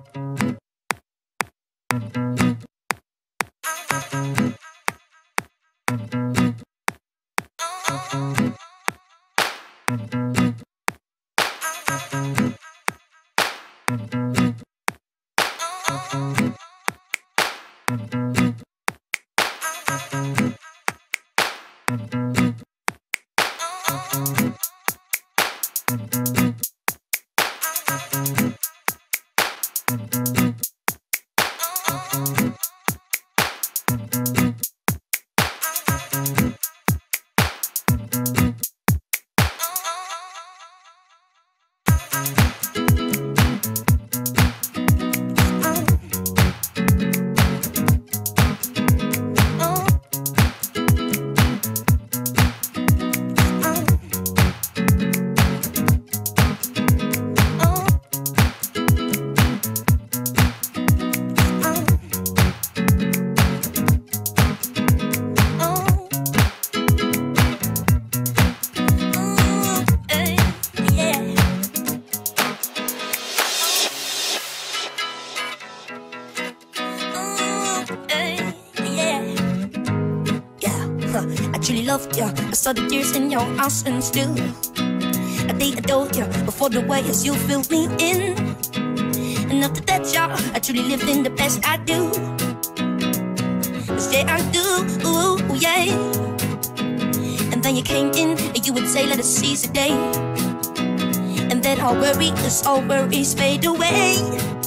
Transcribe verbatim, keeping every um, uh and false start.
I saw the tears in your eyes and still I did adore you before the way as you filled me in. And after that, y'all, I truly lived in the best I do. Cause yeah, I do, ooh, yeah. And then you came in and you would say, let us seize the day. And then all worries, all worries fade away.